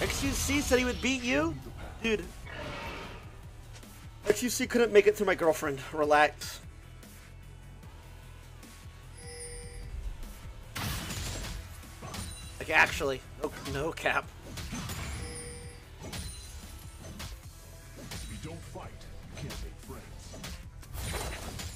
XUC said he would beat you? Dude. XUC couldn't make it through my girlfriend. Relax. Like, actually. No cap. If you don't fight, you can't make friends.